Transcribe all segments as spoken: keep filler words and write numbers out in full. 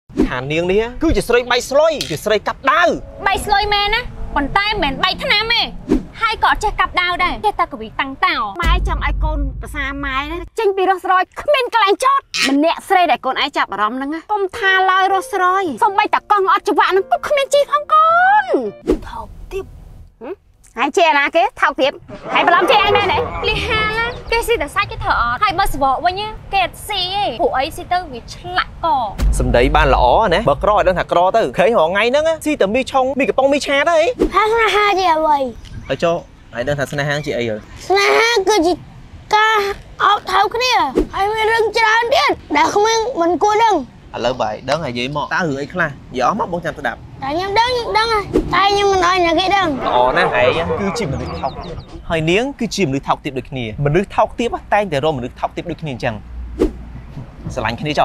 thản niềng đi á cứ chỉ sợi bay sôi chỉ sợi cặp đau bay sôi mẹ nè còn tay mền bay thế nào mẹ hai cọ chơi cặp đau đây cái ta có bị tăng tảo mai trong ai con xa mai nè tranh bị Rolls Royce mình cái lạnh chót mình nẹt sợi để con ai chập ở rом nâng á con tha lơi Rolls Royce xong bay tạc con ở chụp vạn nó cũng không nên chi không con thọc tiếp hai che nè cái thọc tiếp hai bà làm che ai mẹ này li ha lá cái gì để sai cái thợ hai bớt vợ với nhá cái gì ấy phụ ấy si tơ vì lạnh cỏ sầm đấy ban lỏ nè bật roi đang thạc roi tới khế họ ngay nữa á si tờ mi trong mi cái bông mi cha đấy ha ha ha gì vậy ở cho ai đang thạc sna hang chị ấy rồi sna hang cái gì ca áo tháo cái này ai mới rừng tràn điên đã không mình mình cua đừng à lỡ vậy đớn hay gì mọ ta hử ấy khla gió móc bốn trăm tự đạp tại nhầm đừng đừng à tại nhưng mình nói là cái đừng ồ nè ấy cứ chìm mình được thọc hơi niếng cứ chìm được thọc tiếp được nè mình được thọc tiếp á tay để rồi mình được thọc tiếp được nè chẳng sẽ lạnh cái này cho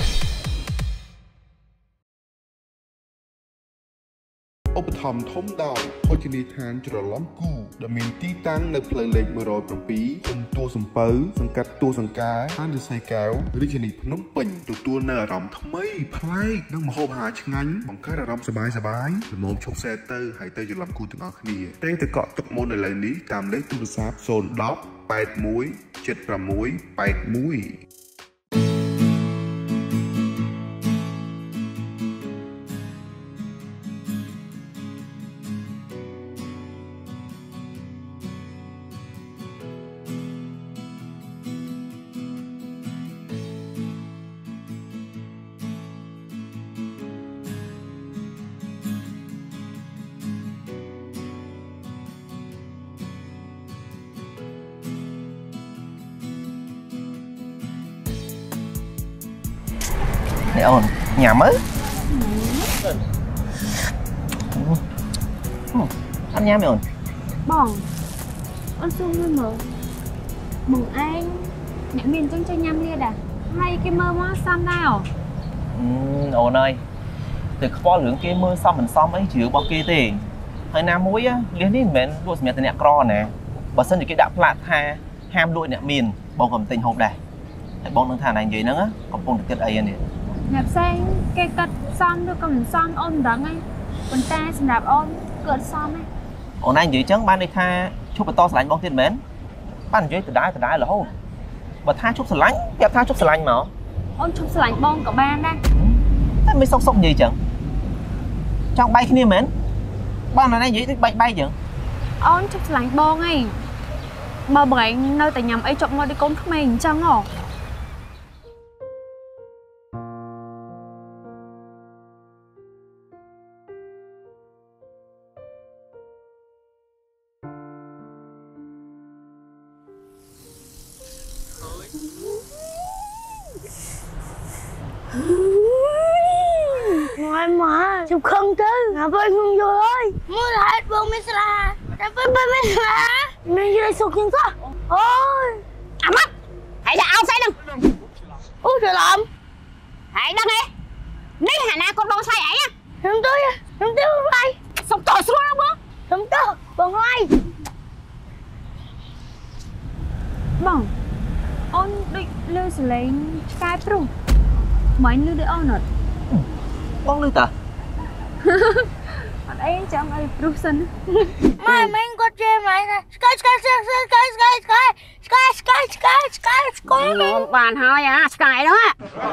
ឧបត្ថម្ភធំដោយភោជនីយដ្ឋានច្រឡំគូដែលមានទីតាំងនៅផ្លូវលេខមួយរយប្រាំពីរភូមិទួលសំពៅសង្កាត់ទួលសង្ការខណ្ឌរិស័យកែវរាជធានីភ្នំពេញទទួលនៅអារម្មណ៍ថ្មីប្លែកនិងម្ហូបអាហារឆ្ងាញ់បង្កើតអារម្មណ៍សប្បាយសប្បាយល្មមឈប់សែទៅហើយទៅច្រឡំគូទាំងអស់គ្នាតែងតែកក់ទុកមុនឥឡូវនេះតាមលេខទូរស័ព្ទศูนย์ một không แปด หนึ่ง เจ็ด หก แปด หนึ่ง này ổn nhà mới ăn nhám mày ổn bỏng ăn xung luôn mở mừng anh mẹ miền trong cho nhám liệt à hay cái mơ mó xăm nào ổn ơi từ kho lưỡng kia mơ xong mình xong ấy chịu bao kia thì hơi nam muối á liên đi mẹ đuổi mẹ từ nẹt cro nè bà sân thì cái đạp lạt tha ham đuổi nẹt miền bao gồm tình hộp này bông đang thà này vậy nữa còn bông được cái ấy này nhập sang cái cật xong được còn xong ôm đắng ấy còn ta sẽ đạp ôm cợt xong ấy ổn anh vậy chấn ban đi tha chụp to sờ lạnh bông tiền mến ban dưới từ đá từ đá là hô bà tha chụp sờ lạnh kẹp tha chụp sờ lạnh mà ôm chụp sờ lạnh bông cả ban đây thế mới sốc sốc gì chẳng trong bay kia mến ban là này vậy bay bay chẳng ôm chụp sờ lạnh bông ấy mà bởi nơi tại nhầm ấy chọn ngồi đi con mình chẳng hả ngoài mà chụp không chứ ngà bơi không vô ơi mưa lại bông mê la đã bơi bơi mê la mê vô sụt chân sao ôi à mắt hãy ra ao say đừng ôi trời lộn hãy đăng đi đi hà na con bông say ấy á không tới không tới bông lay xong trời xuống đâu bố không tới bông lay bông ôn định lưu xử lấy cái prung mấy lưu để ôn rồi bông lưu ta ở đây chẳng ai prung sân mai mình có chơi mày sky sky sky sky sky sky sky sky sky sky sky bàn thôi à sky đó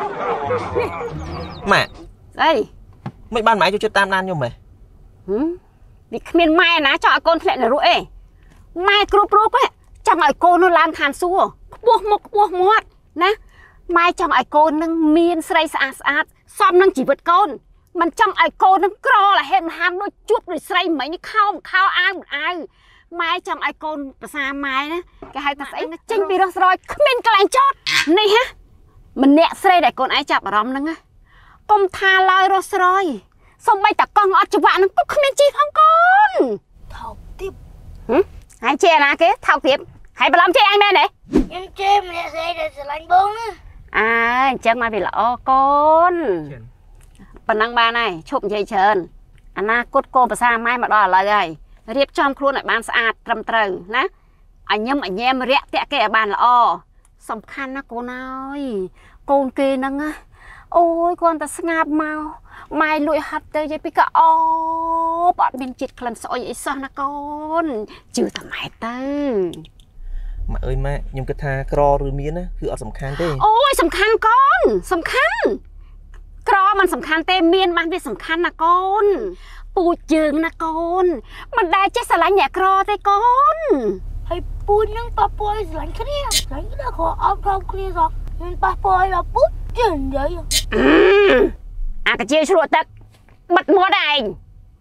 mẹ đây mấy ban máy cho chết tam đan như mày vì miền mai ná cho con lại là rũi mai cướp cướp ấy chẳng ai cô nó làm than xua buộc một buộc một nè mai trong ai cô nâng miên sấy sạt sạt xóm nâng chỉ vật con mình trong ai cô nâng cro là hết ham đôi chút rồi sấy mấy như khao khao ai một ai mai trong ai cô xa mai nè cái hai ta sấy nó chinh bị rồi rồi miên cái lạnh chót này ha mình nẹt sấy để con ai chập ở rом nâng á con tha lơi rồi rồi xong bay ta con ở chụp vạn nó cũng không miên chi không con thọc tiếp hai che nè cái thọc tiếp hãy bà làm chơi anh đây này em chơi mình sẽ để sờ lạnh bông á à chắc mà vì là ô con phần năng ba này chụp dây chờn anh na cốt cô bà sa mai mà đỏ là rồi riệp trong khuôn lại bàn sạch trầm trần nè anh nhâm anh em rẽ tẹt cái bàn là o sòng khăn nó cô nói con kia nâng á ôi con ta ngáp mau mai lụi hạt tới với bị cả ô bọn mình chịt lần sỏi vậy sao nè con chưa tầm mai tư mà ơi má nhưng cái tha cro rồi miến áคือ ở สำคัญ ទេ ôi สำคัญ con สำคัญ cro มัน สำคัญ ទេ miên มัน វា สำคัญ ណា con ពូជើង ណា con มัน ដែរ ចេះ ស្រឡាញ់ អ្នក cro ទេ con ហើយពូនឹងប៉ះពយស្រឡាញ់គ្នាស្រឡាញ់គ្នាក៏អត់ផងគ្នាសោះមិនប៉ះពយដល់ពុជជើងនិយាយអាកាជាឆ្លក់ទឹកបិទមាត់ឯង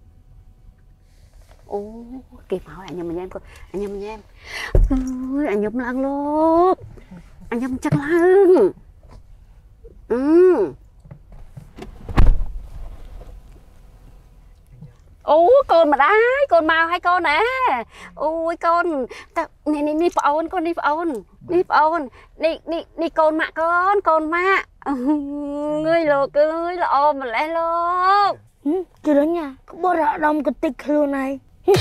អូគេមកអញញ៉ាំញ៉ាំគាត់អញញ៉ាំញ៉ាំអើយអញញ៉ាំឡើងលោកអញញ៉ាំចឹកឡើងអឺអូកូនម្ដាយកូនមកហើយកូនណាអូយកូនតែនេះនេះប្អូនកូននេះប្អូននេះប្អូននេះនេះនេះកូនម៉ាក់កូនកូនម៉ាក់អើយលោកអើយល្អម្លេះលោកជិះញ៉ាក្បត់អាដាមកតិចខ្លួនឯង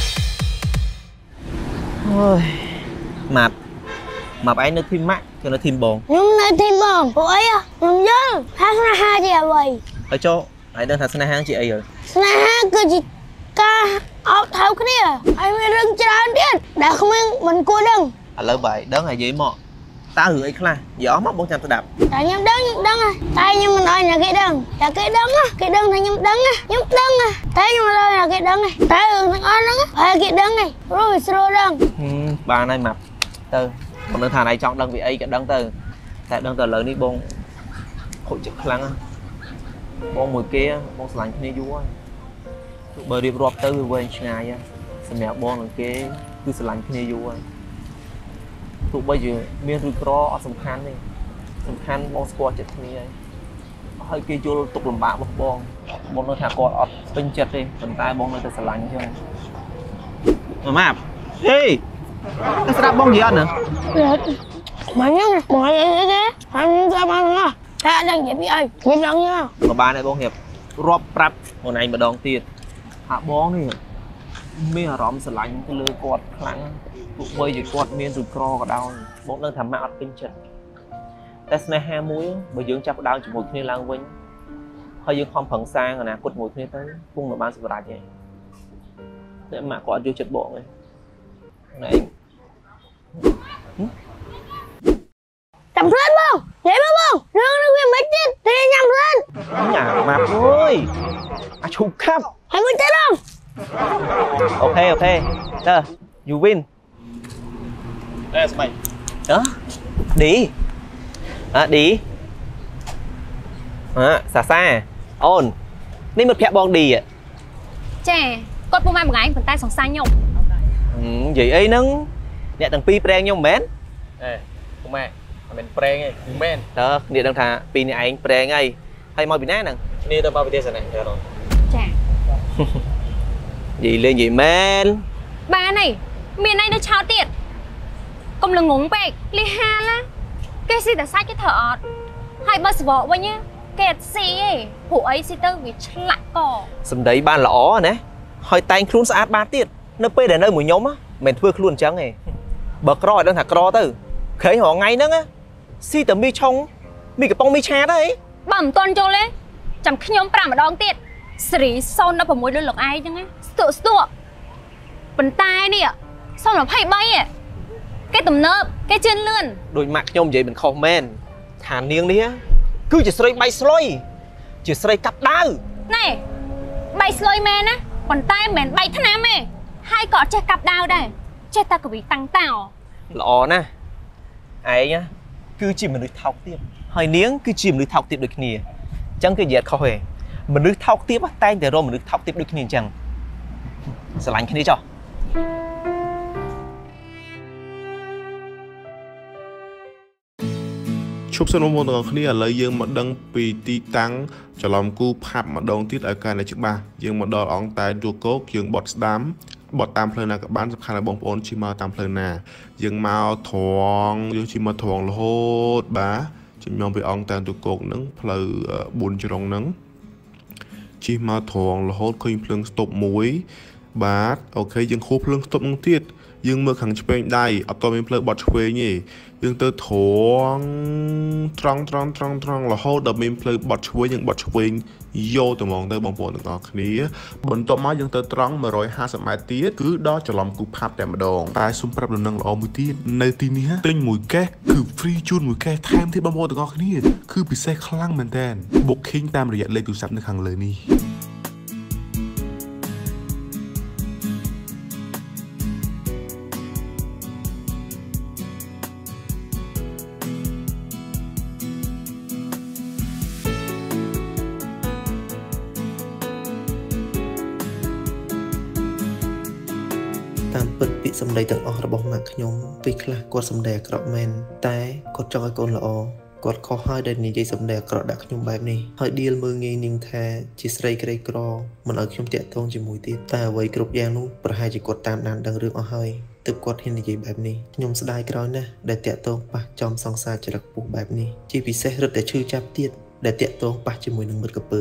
អូយម៉ាប់ម៉ាប់ឯងនៅធីមម៉ាក់គឺនៅធីមបងខ្ញុំនៅធីមបងព្រោះអីខ្ញុំយល់ថាស្នេហាជាអ្វីហើយចូលហើយដឹងថាស្នេហាជាអីហើយស្នេហាគឺជាការអោបថៅគ្នាហើយមានរឿងច្រើនទៀតដែលគ្មានមិនគួរដឹងឥឡូវបាយដឹងហើយនិយាយមកតើរឿងអីខ្លះនិយាយអស់មកបងចាំស្ដាប់តែខ្ញុំដឹងខ្ញុំដឹងតែខ្ញុំមិនឲ្យអ្នកគេដឹងតែគេដឹងគេដឹងថាខ្ញុំដឹងខ្ញុំដឹងតែខ្ញុំមិនឲ្យអ្នកគេដឹងតែរឿងទាំងអស់ហ្នឹងហើយគេដឹងឯងព្រោះវាស្រួលដឹងបានហើយម៉ាប់ទៅមិនដឹងថាណៃចង់ដឹងពីអីក៏ដឹងទៅតែដឹងតែឥឡូវនេះបងខូចចិត្តខ្លាំងបងមួយគេបងស្រឡាញ់គ្នាយូរហើយបើរៀបរាប់ទៅវាវែងឆ្ងាយសម្រាប់បងនិងគេគឺស្រឡាញ់គ្នាយូរហើយទោះបីជាមានឬក្រអត់សំខាន់ទេសំខាន់បងស្គាល់ចិត្តគ្នាហើយហើយគេយល់ទុកលំបាករបស់បងបងនៅថាគាត់អត់ពេញចិត្តទេប៉ុន្តែបងនៅតែស្រឡាញ់អញ្ចឹងម៉ាប់ហេតែស្ដាប់បងនិយាយអត់ណាមកញ៉ាំមកអីទេហើយចាំមកតែដឹងនិយាយពីអីខ្ញុំដឹងញ៉ាំមកបានហើយបងរៀបរាប់ប្រាប់ខ្លួនឯងម្ដងទៀតថាបងនេះមានអារម្មណ៍ស្រឡាញ់ទៅលើគាត់ខ្លាំងទោះបីជាគាត់មានឬក្រក៏ដោយបងដឹងថាម៉ាក់អត់ពេញចិត្តតែស្នេហាមួយបើយើងចាប់ផ្ដើមជាមួយគ្នាឡើងវិញហើយយើងខំប្រឹងសាងអនាគតជាមួយគ្នាទៅគង់នឹងបានសម្រេចឯងតែម៉ាក់គាត់អត់យល់ចិត្តបងឯងណែចាំផ្លែបងនិយាយមកបងរឿងនេះវាមិនទៀតទេញ៉ាំផ្លែញ៉ាំម៉ាប់អើយអាឈូខាប់ហើយមួយទៀតបងអូខេអូខេតើ you win អេស្បៃអឺឌីអើឌីអើសាសាអូននេះមិត្តភក្តិបងឌីចាគាត់ពុំមកមួយថ្ងៃប៉ុន្តែសង្ស័យខ្ញុំនិយាយអីហ្នឹងអ្នកទាំងពីរប្រេងខ្ញុំមិនមែនអេពុំម៉ែមិនមែនប្រេងទេពុំមែនតើគ្នាដឹងថាពីរអ្នកឯងប្រេងអីហើយមកពីណាហ្នឹងគ្នាទៅមកពីទេសណាចាចានិយាយលេងនិយាយមែនបានហើយមានអីនៅឆោតទៀតកុំល្ងងពេកលីហាឡាគេស៊ីតែសាច់គេធ្វើអត់ហើយបើសវកវិញគេអត់ស៊ីទេព្រោះអីស៊ីទៅវាឆ្លាក់កសម្ដីបានល្អណាហើយតែងខ្លួនស្អាតបានទៀតនៅពេលដែលនៅមួយខ្ញុំមិនធ្វើខ្លួនអញ្ចឹងទេបើក្រឲ្យដឹងថាក្រទៅឃើញរងថ្ងៃហ្នឹងស៊ីតែមីឆុងមីកំប៉ុងមីឆាទៅអីបើមិនតន់ចូលទេចាំខ្ញុំប្រាំម្ដងទៀតសេរីសូនដល់៦លុយលោកឯងអញ្ចឹងស្ទក់ស្ទក់ប៉ុន្តែនេះសូន23គេទំនើបគេជឿនលឿនដូចម៉ាក់ខ្ញុំនិយាយមិនខុសមែនថានាងនេះគឺជាស្រីបៃស្លុយជាស្រីកាប់ដាវណែបៃស្លុយមែនណាប៉ុន្តែមិនមែនបៃថ្នាំទេហើយក៏ចេះកាប់ដាវដែរចេះតែកវីតាំងតោល្អណាស់ឯងគឺជាមនុស្សថោកទាបហើយនាងគឺជាមនុស្សថោកទាបដូចគ្នាអញ្ចឹងគេនិយាយខុសទេមនុស្សថោកទាបតែងតែរកមនុស្សថោកទាបដូចគ្នាអញ្ចឹងស្រឡាញ់គ្នាចុះឈប់សិនមកបងប្អូនគ្នាឥឡូវយើងមកដឹងពីទីតាំងច្រឡំគូផាប់ម្ដងទៀតឲ្យកាន់តែច្បាស់យើងមកដល់អង្គតែជួគោកយើងបត់ស្ដាំបត់តាមផ្លូវណាក៏បានសំខាន់ឲ្យបងប្អូនជិះមកតាមផ្លូវណាយើងមកត្រង់យើងជិះមកត្រង់រហូតបាទជំនំពីអង្គតែជួគោកហ្នឹងផ្លូវបួនជ្រុងហ្នឹងជិះមកត្រង់រហូតឃើញភ្លើងស្តុបមួយបាទអូខេយើងខួបភ្លើងស្តុបហ្នឹងទៀត dương mưa khẳng chụp đây ở tôi mình plug bọt chuối nhỉ dương tơ thoáng trong trong trong trong là hô đập mình plug bọt chuối những bọt chuối vô từ mong tới bóng bồn được ngọt ní bồn tôm máu dương tơ trong mà rồi hai sợi mai tiết cứ đó cho lòng cục hạt đẹp mà đòn tai xung prap được nâng lò mũi tiết nơi tin ní tên mùi ke cứ free chun mùi ke thêm thiết bóng bồn được ngọt ní cứ bị xe khăng mình tên buộc khinh tam rồi dạy lên tụ sắp được hàng lời ní តាមពិតពាក្យសម្ដីទាំងអស់របស់ម៉ាក់ខ្ញុំពេលខ្លះគាត់សម្ដីអាក្រក់មែនតែគាត់ចង់ឲ្យកូនល្អគាត់ខុសហើយដែលនិយាយសម្ដីអាក្រក់ដាក់ខ្ញុំបែបនេះហើយឌៀលមើលងាយនាងថាជាស្រីក្រីក្រមិនឲ្យខ្ញុំតាក់ទងជាមួយទៀតតែអ្វីគ្រប់យ៉ាងនោះប្រហែលជាគាត់តាមដានដឹងរឿងអស់ហើយទើបគាត់ហ៊ាននិយាយបែបនេះខ្ញុំស្ដាយក្រោយណាស់ដែលតាក់ទងប៉ះចំសង្សារចរិតពុះបែបនេះជាពិសេសរឹតតែឈឺចាប់ទៀតដែលតាក់ទងប៉ះជាមួយនឹងមិត្តកពើ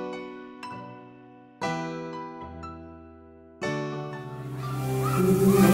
Thank you.